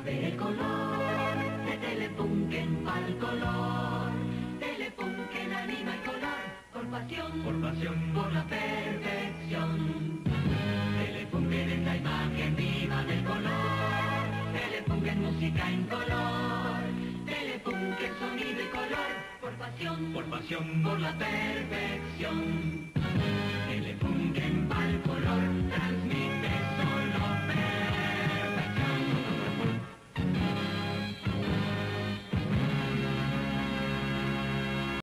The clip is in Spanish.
ver el color de Telefunken pa'l color. Telefunken anima el color por pasión, por la perfección. Telefunken es la imagen viva del color. Telefunken música en color. Telefunken sonido y color por pasión, por la perfección. Telefunken